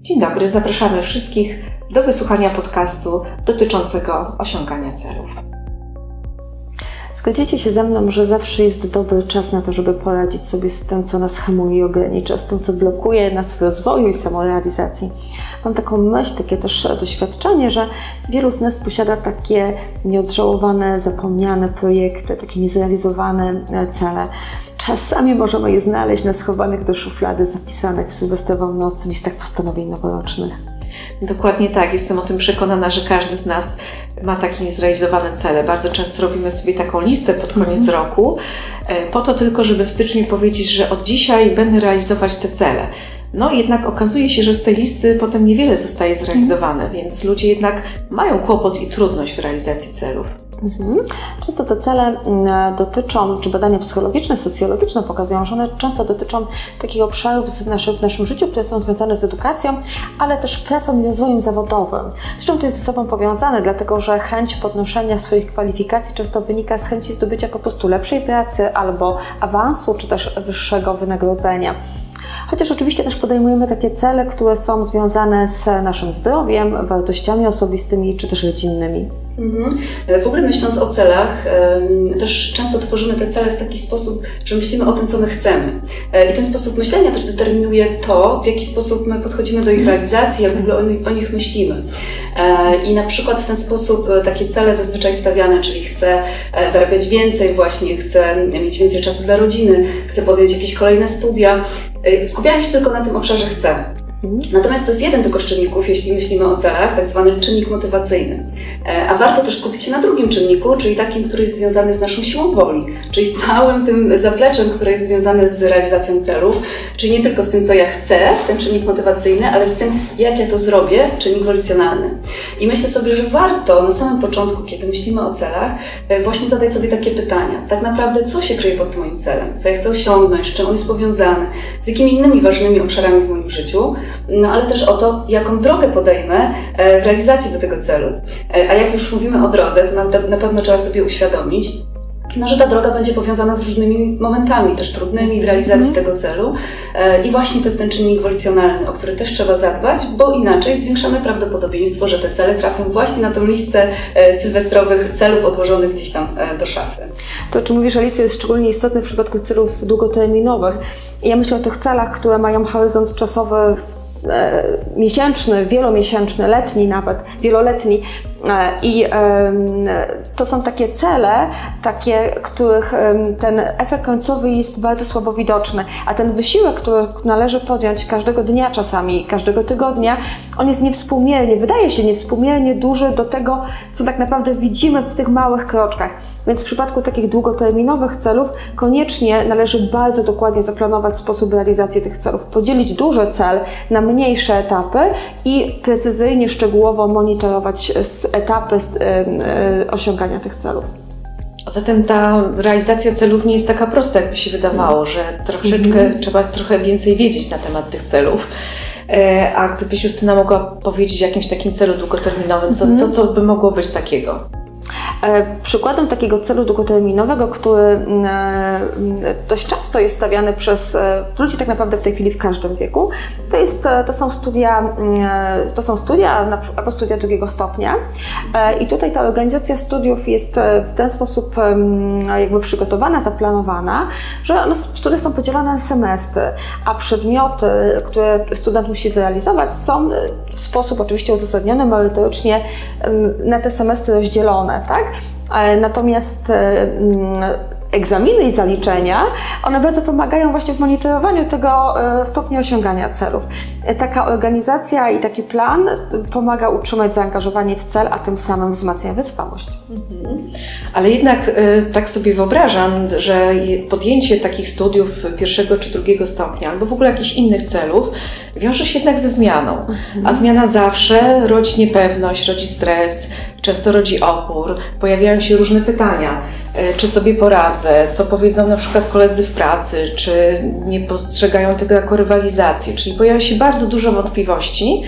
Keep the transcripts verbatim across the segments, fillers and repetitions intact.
Dzień dobry, zapraszamy wszystkich do wysłuchania podcastu dotyczącego osiągania celów. Zgodzicie się ze mną, że zawsze jest dobry czas na to, żeby poradzić sobie z tym, co nas hamuje i ogranicza, z tym, co blokuje nas w rozwoju i samorealizacji. Mam taką myśl, takie też doświadczenie, że wielu z nas posiada takie nieodżałowane, zapomniane projekty, takie niezrealizowane cele. Czasami możemy je znaleźć na schowanych do szuflady, zapisanych w sylwestrową noc listach postanowień noworocznych. Dokładnie tak, jestem o tym przekonana, że każdy z nas ma takie niezrealizowane cele. Bardzo często robimy sobie taką listę pod koniec mm. roku, po to tylko, żeby w styczniu powiedzieć, że od dzisiaj będę realizować te cele. No jednak okazuje się, że z tej listy potem niewiele zostaje zrealizowane, mm. więc ludzie jednak mają kłopot i trudność w realizacji celów. Mhm. Często te cele dotyczą, czy badania psychologiczne, socjologiczne pokazują, że one często dotyczą takich obszarów w naszym, w naszym życiu, które są związane z edukacją, ale też pracą i rozwojem zawodowym. Zresztą to jest ze sobą powiązane, dlatego że chęć podnoszenia swoich kwalifikacji często wynika z chęci zdobycia po prostu lepszej pracy albo awansu, czy też wyższego wynagrodzenia. Chociaż oczywiście też podejmujemy takie cele, które są związane z naszym zdrowiem, wartościami osobistymi czy też rodzinnymi. Mhm. W ogóle myśląc o celach, też często tworzymy te cele w taki sposób, że myślimy o tym, co my chcemy. I ten sposób myślenia też determinuje to, w jaki sposób my podchodzimy do ich realizacji, jak w ogóle o nich, o nich myślimy. I na przykład w ten sposób takie cele zazwyczaj stawiane, czyli chcę zarabiać więcej właśnie, chcę mieć więcej czasu dla rodziny, chcę podjąć jakieś kolejne studia, skupiają się tylko na tym obszarze chcę. Natomiast to jest jeden tylko z czynników, jeśli myślimy o celach, tak zwany czynnik motywacyjny. A warto też skupić się na drugim czynniku, czyli takim, który jest związany z naszą siłą woli, czyli z całym tym zapleczem, które jest związane z realizacją celów, czyli nie tylko z tym, co ja chcę, ten czynnik motywacyjny, ale z tym, jak ja to zrobię, czynnik wolicjonalny. I myślę sobie, że warto na samym początku, kiedy myślimy o celach, właśnie zadać sobie takie pytania. Tak naprawdę, co się kryje pod tym moim celem? Co ja chcę osiągnąć? Z czym on jest powiązany? Z jakimi innymi ważnymi obszarami w moim życiu? No ale też o to, jaką drogę podejmę w realizacji do tego celu. A jak już mówimy o drodze, to na, na pewno trzeba sobie uświadomić, no, że ta droga będzie powiązana z różnymi momentami, też trudnymi w realizacji mm. tego celu. I właśnie to jest ten czynnik wolicjonalny, o który też trzeba zadbać, bo inaczej zwiększamy prawdopodobieństwo, że te cele trafią właśnie na tą listę sylwestrowych celów odłożonych gdzieś tam do szafy. To, o czym mówisz, Alicja, jest szczególnie istotne w przypadku celów długoterminowych. I ja myślę o tych celach, które mają horyzont czasowy miesięczny, wielomiesięczny, letni nawet, wieloletni. I to są takie cele, takie, których ten efekt końcowy jest bardzo słabo widoczny, a ten wysiłek, który należy podjąć każdego dnia czasami, każdego tygodnia, on jest niewspółmiernie, wydaje się niewspółmiernie duży do tego, co tak naprawdę widzimy w tych małych kroczkach. Więc w przypadku takich długoterminowych celów koniecznie należy bardzo dokładnie zaplanować sposób realizacji tych celów, podzielić duży cel na mniejsze etapy i precyzyjnie, szczegółowo monitorować etapy osiągania tych celów. Zatem ta realizacja celów nie jest taka prosta, jakby się wydawało, że troszeczkę mm-hmm. trzeba trochę więcej wiedzieć na temat tych celów. A gdybyś Justyna mogła powiedzieć o jakimś takim celu długoterminowym, co, mm-hmm. co to by mogło być takiego? Przykładem takiego celu długoterminowego, który dość często jest stawiany przez ludzi tak naprawdę w tej chwili w każdym wieku, to, jest, to, są, studia, to są studia albo studia drugiego stopnia. I tutaj ta organizacja studiów jest w ten sposób jakby przygotowana, zaplanowana, że studia są podzielone na semestry, a przedmioty, które student musi zrealizować, są w sposób oczywiście uzasadniony, merytorycznie na te semestry rozdzielone, tak? Natomiast egzaminy i zaliczenia, one bardzo pomagają właśnie w monitorowaniu tego stopnia osiągania celów. Taka organizacja i taki plan pomaga utrzymać zaangażowanie w cel, a tym samym wzmacnia wytrwałość. Mhm. Ale jednak tak sobie wyobrażam, że podjęcie takich studiów pierwszego czy drugiego stopnia, albo w ogóle jakichś innych celów, wiąże się jednak ze zmianą. Mhm. A zmiana zawsze rodzi niepewność, rodzi stres, często rodzi opór, pojawiają się różne pytania. Czy sobie poradzę, co powiedzą na przykład koledzy w pracy, czy nie postrzegają tego jako rywalizację, czyli pojawia się bardzo dużo wątpliwości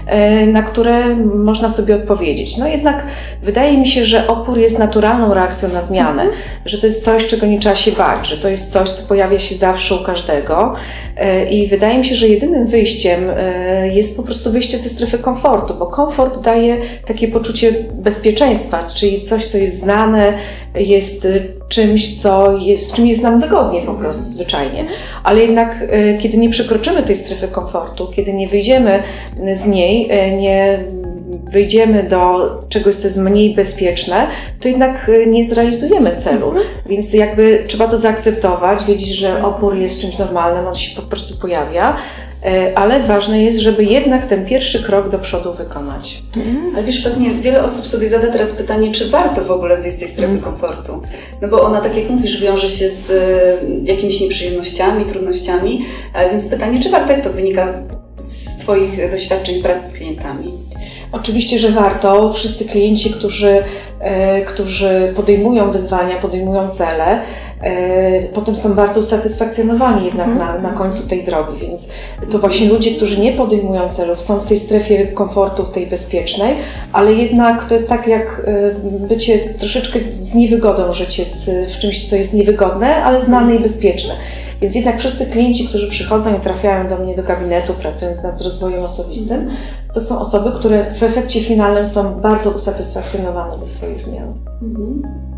na które można sobie odpowiedzieć. No jednak wydaje mi się, że opór jest naturalną reakcją na zmianę, że to jest coś, czego nie trzeba się bać, że to jest coś, co pojawia się zawsze u każdego i wydaje mi się, że jedynym wyjściem jest po prostu wyjście ze strefy komfortu, bo komfort daje takie poczucie bezpieczeństwa, czyli coś, co jest znane, jest czymś, co jest, z czym jest nam wygodnie po prostu, zwyczajnie. Ale jednak kiedy nie przekroczymy tej strefy komfortu, kiedy nie wyjdziemy z niej, nie wyjdziemy do czegoś, co jest mniej bezpieczne, to jednak nie zrealizujemy celu. Mhm. Więc jakby trzeba to zaakceptować, wiedzieć, że opór jest czymś normalnym, on się po prostu pojawia, ale ważne jest, żeby jednak ten pierwszy krok do przodu wykonać. Mhm. Ale wiesz, pewnie wiele osób sobie zada teraz pytanie, czy warto w ogóle wyjść z tej strefy mhm. komfortu. No bo ona, tak jak mówisz, wiąże się z jakimiś nieprzyjemnościami, trudnościami, więc pytanie, czy warto, jak to wynika z Twoich doświadczeń pracy z klientami? Oczywiście, że warto. Wszyscy klienci, którzy, e, którzy podejmują wyzwania, podejmują cele, e, potem są bardzo usatysfakcjonowani jednak mm. na, na końcu tej drogi, więc to właśnie ludzie, którzy nie podejmują celów, są w tej strefie komfortu, w tej bezpiecznej, ale jednak to jest tak jak e, bycie troszeczkę z niewygodą, życie z, w czymś, co jest niewygodne, ale znane i bezpieczne. Więc jednak wszyscy klienci, którzy przychodzą i trafiają do mnie do gabinetu, pracując nad rozwojem osobistym, to są osoby, które w efekcie finalnym są bardzo usatysfakcjonowane ze swoich zmian. Mhm.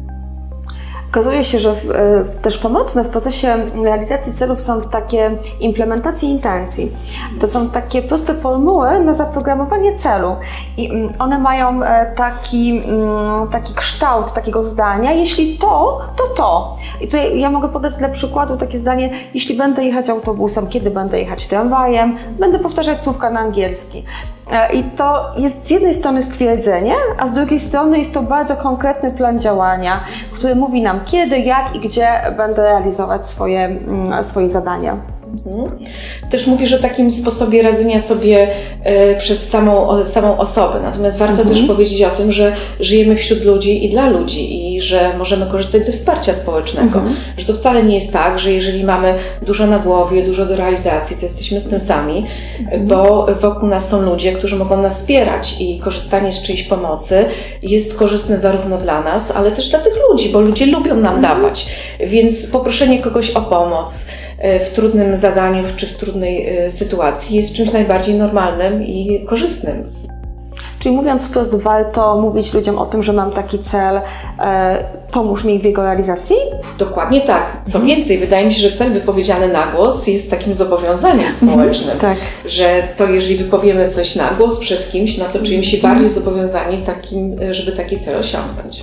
Okazuje się, że w, też pomocne w procesie realizacji celów są takie implementacje intencji. To są takie proste formuły na zaprogramowanie celu i one mają taki, taki kształt takiego zdania, jeśli to, to to. I tutaj ja mogę podać dla przykładu takie zdanie, jeśli będę jechać autobusem, kiedy będę jechać tramwajem, będę powtarzać słówka na angielski. I to jest z jednej strony stwierdzenie, a z drugiej strony jest to bardzo konkretny plan działania, który mówi nam kiedy, jak i gdzie będę realizować swoje, swoje zadania. Mhm. Też mówisz o takim sposobie radzenia sobie e, przez samą, samą osobę, natomiast warto mhm. też powiedzieć o tym, że żyjemy wśród ludzi i dla ludzi i że możemy korzystać ze wsparcia społecznego, mhm. że to wcale nie jest tak, że jeżeli mamy dużo na głowie, dużo do realizacji, to jesteśmy z tym sami, mhm. bo wokół nas są ludzie, którzy mogą nas wspierać i korzystanie z czyjejś pomocy jest korzystne zarówno dla nas, ale też dla tych ludzi, bo ludzie lubią nam mhm. dawać, więc poproszenie kogoś o pomoc w trudnym zadaniu czy w trudnej sytuacji jest czymś najbardziej normalnym i korzystnym. Czyli mówiąc wprost, warto mówić ludziom o tym, że mam taki cel, e, pomóż mi w jego realizacji? Dokładnie tak. Co więcej, wydaje mi się, że cel wypowiedziany na głos jest takim zobowiązaniem społecznym, tak. że to jeżeli wypowiemy coś na głos przed kimś, no to czujemy się bardziej zobowiązani takim, żeby taki cel osiągnąć.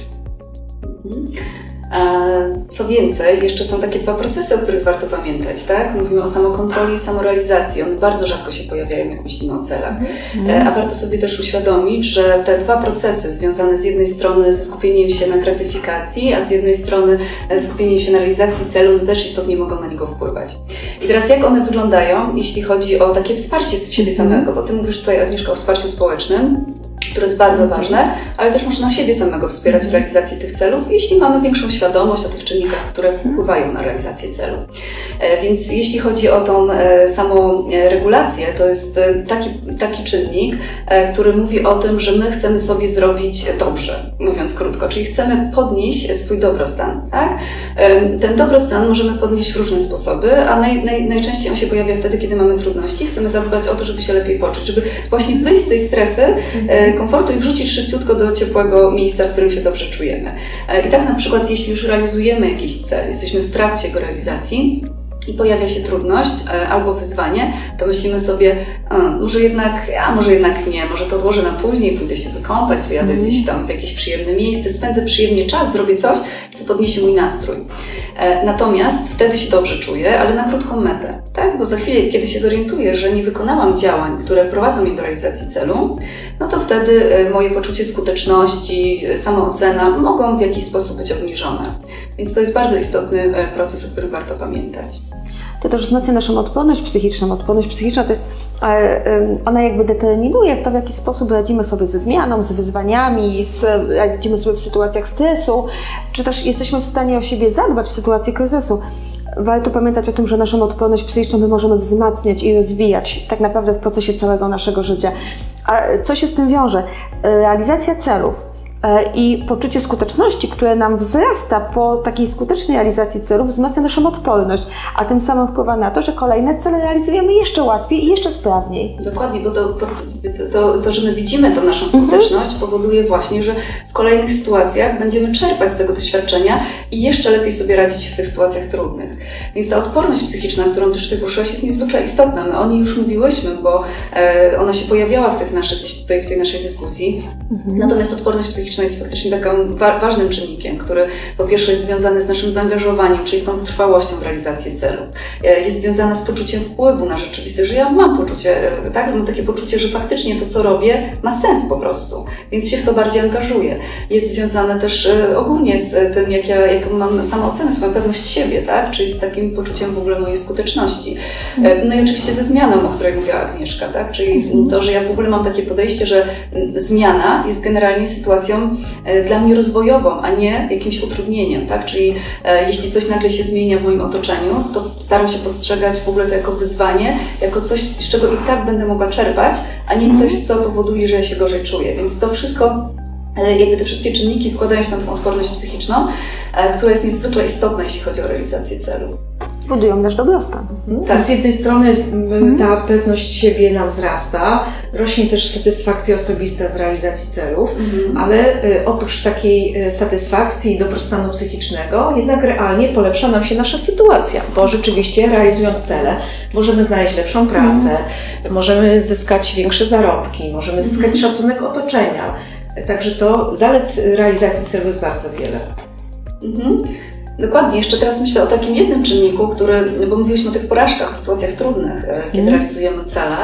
Co więcej, jeszcze są takie dwa procesy, o których warto pamiętać, tak? Mówimy o samokontroli i samorealizacji. One bardzo rzadko się pojawiają, jak myślimy o celach. Mm. A warto sobie też uświadomić, że te dwa procesy związane z jednej strony ze skupieniem się na gratyfikacji, a z jednej strony skupieniem się na realizacji celu, no też istotnie mogą na niego wpływać. I teraz jak one wyglądają, jeśli chodzi o takie wsparcie z siebie samego, bo Ty mówisz tutaj, Agnieszka, o wsparciu społecznym, które jest bardzo ważne, ale też można siebie samego wspierać w realizacji tych celów, jeśli mamy większą świadomość o tych czynnikach, które wpływają na realizację celu. Więc jeśli chodzi o tą samą regulację, to jest taki, taki czynnik, który mówi o tym, że my chcemy sobie zrobić dobrze, mówiąc krótko, czyli chcemy podnieść swój dobrostan. Tak? Ten dobrostan możemy podnieść w różne sposoby, a naj, naj, najczęściej on się pojawia wtedy, kiedy mamy trudności. Chcemy zadbać o to, żeby się lepiej poczuć, żeby właśnie wyjść z tej strefy komfortu i wrzucić szybciutko do ciepłego miejsca, w którym się dobrze czujemy. I tak na przykład, jeśli już realizujemy jakiś cel, jesteśmy w trakcie jego realizacji i pojawia się trudność albo wyzwanie, to myślimy sobie, a, może jednak, a może jednak nie, może to odłożę na później, pójdę się wykąpać, wyjadę mm. gdzieś tam w jakieś przyjemne miejsce, spędzę przyjemnie czas, zrobię coś, co podniesie mój nastrój. Natomiast wtedy się dobrze czuję, ale na krótką metę, tak? Bo za chwilę, kiedy się zorientuję, że nie wykonałam działań, które prowadzą mnie do realizacji celu, no to wtedy moje poczucie skuteczności, samoocena mogą w jakiś sposób być obniżone. Więc to jest bardzo istotny proces, o którym warto pamiętać. To też wzmacnia naszą odporność psychiczną. Odporność psychiczna to jest, ona jakby determinuje to, w jaki sposób radzimy sobie ze zmianą, z wyzwaniami, z, radzimy sobie w sytuacjach stresu, czy też jesteśmy w stanie o siebie zadbać w sytuacji kryzysu. Warto pamiętać o tym, że naszą odporność psychiczną my możemy wzmacniać i rozwijać tak naprawdę w procesie całego naszego życia. A co się z tym wiąże? Realizacja celów i poczucie skuteczności, które nam wzrasta po takiej skutecznej realizacji celów, wzmacnia naszą odporność, a tym samym wpływa na to, że kolejne cele realizujemy jeszcze łatwiej i jeszcze sprawniej. Dokładnie, bo to, to, to że my widzimy tą naszą skuteczność, mhm. powoduje właśnie, że w kolejnych sytuacjach będziemy czerpać z tego doświadczenia i jeszcze lepiej sobie radzić w tych sytuacjach trudnych. Więc ta odporność psychiczna, którą też Ty poruszyłaś, jest niezwykle istotna. My o niej już mówiłyśmy, bo e, ona się pojawiała w, tych naszych, tutaj w tej naszej dyskusji. Mhm. Natomiast odporność psychiczna jest faktycznie takim wa ważnym czynnikiem, który po pierwsze jest związany z naszym zaangażowaniem, czyli z tą wytrwałością w realizacji celów. Jest związana z poczuciem wpływu na rzeczywistość, że ja mam poczucie, tak, mam takie poczucie, że faktycznie to, co robię, ma sens po prostu, więc się w to bardziej angażuję. Jest związane też ogólnie z tym, jak ja jak mam samoocenę, swoją pewność siebie, tak, czyli z takim poczuciem w ogóle mojej skuteczności. No i oczywiście ze zmianą, o której mówiła Agnieszka, tak, czyli to, że ja w ogóle mam takie podejście, że zmiana jest generalnie sytuacją dla mnie rozwojową, a nie jakimś utrudnieniem, tak? Czyli e, jeśli coś nagle się zmienia w moim otoczeniu, to staram się postrzegać w ogóle to jako wyzwanie, jako coś, z czego i tak będę mogła czerpać, a nie coś, co powoduje, że ja się gorzej czuję. Więc to wszystko, e, jakby te wszystkie czynniki składają się na tą odporność psychiczną, e, która jest niezwykle istotna, jeśli chodzi o realizację celu. Budują nasz dobrostan. Mhm. Tak. Z jednej strony mhm. ta pewność siebie nam wzrasta, rośnie też satysfakcja osobista z realizacji celów, mhm. ale y, oprócz takiej y, satysfakcji i dobrostanu psychicznego, jednak realnie polepsza nam się nasza sytuacja, bo rzeczywiście realizując cele możemy znaleźć lepszą pracę, mhm. możemy zyskać większe zarobki, możemy zyskać mhm. szacunek otoczenia. Także to zalet realizacji celów jest bardzo wiele. Mhm. Dokładnie. Jeszcze teraz myślę o takim jednym czynniku, który, bo mówiliśmy o tych porażkach, o sytuacjach trudnych, kiedy mm. realizujemy cele.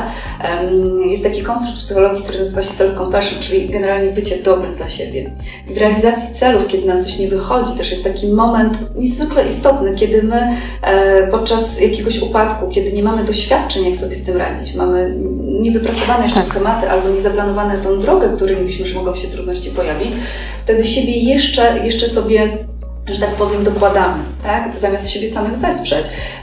Jest taki konstrukt psychologii, który nazywa się self-compassion, czyli generalnie bycie dobrym dla siebie. I w realizacji celów, kiedy nam coś nie wychodzi, też jest taki moment niezwykle istotny, kiedy my podczas jakiegoś upadku, kiedy nie mamy doświadczeń, jak sobie z tym radzić, mamy niewypracowane jeszcze tak. schematy albo niezaplanowane tą drogę, której mówiliśmy, że mogą się trudności pojawić, wtedy siebie jeszcze, jeszcze sobie, że tak powiem, dokładamy, tak? Zamiast siebie samych wesprzeć,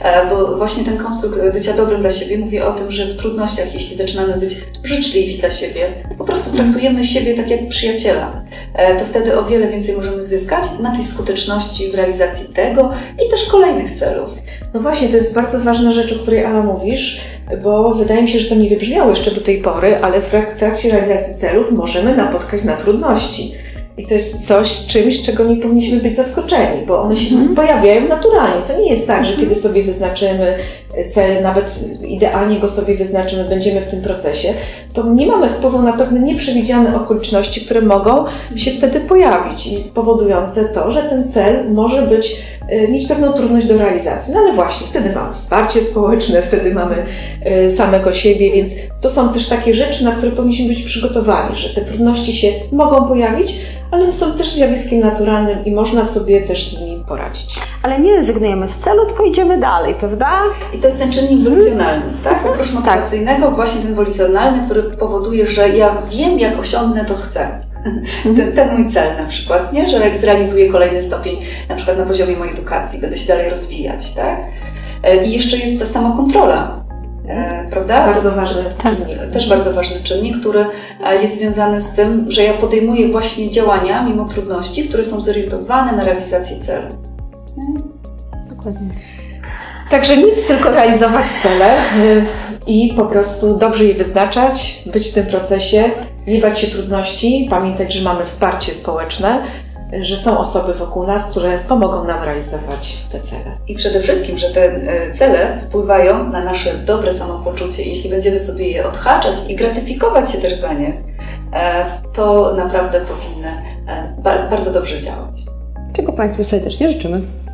bo właśnie ten konstrukt bycia dobrym dla siebie mówi o tym, że w trudnościach, jeśli zaczynamy być życzliwi dla siebie, po prostu traktujemy siebie tak jak przyjaciela, to wtedy o wiele więcej możemy zyskać na tej skuteczności w realizacji tego i też kolejnych celów. No właśnie, to jest bardzo ważna rzecz, o której, Ala, mówisz, bo wydaje mi się, że to nie wybrzmiało jeszcze do tej pory, ale w trakcie realizacji celów możemy napotkać na trudności. I to jest coś, czymś, czego nie powinniśmy być zaskoczeni, bo one się mm. pojawiają naturalnie. To nie jest tak, że kiedy sobie wyznaczymy cel, nawet idealnie go sobie wyznaczymy, będziemy w tym procesie, to nie mamy wpływu na pewne nieprzewidziane okoliczności, które mogą się wtedy pojawić i powodujące to, że ten cel może być, mieć pewną trudność do realizacji. No ale właśnie, wtedy mamy wsparcie społeczne, wtedy mamy samego siebie, więc to są też takie rzeczy, na które powinniśmy być przygotowani, że te trudności się mogą pojawić, ale są też zjawiskiem naturalnym i można sobie też z nimi poradzić. Ale nie rezygnujemy z celu, tylko idziemy dalej, prawda? I to jest ten czynnik wolicjonalny, tak? Oprócz motywacyjnego, właśnie ten wolicjonalny, który powoduje, że ja wiem, jak osiągnę, to chcę. Ten, ten mój cel na przykład, nie? Że zrealizuję kolejny stopień, na przykład na poziomie mojej edukacji, będę się dalej rozwijać, tak? I jeszcze jest ta samokontrola. E, prawda? Bardzo ważny czynnik. Też bardzo ważny czynnik, który jest związany z tym, że ja podejmuję właśnie działania mimo trudności, które są zorientowane na realizację celu. Dokładnie. Także nic, tylko realizować cele i po prostu dobrze je wyznaczać, być w tym procesie, nie bać się trudności, pamiętać, że mamy wsparcie społeczne, że są osoby wokół nas, które pomogą nam realizować te cele. I przede wszystkim, że te cele wpływają na nasze dobre samopoczucie. Jeśli będziemy sobie je odhaczać i gratyfikować się też za nie, to naprawdę powinny bardzo dobrze działać. Czego Państwu serdecznie życzymy.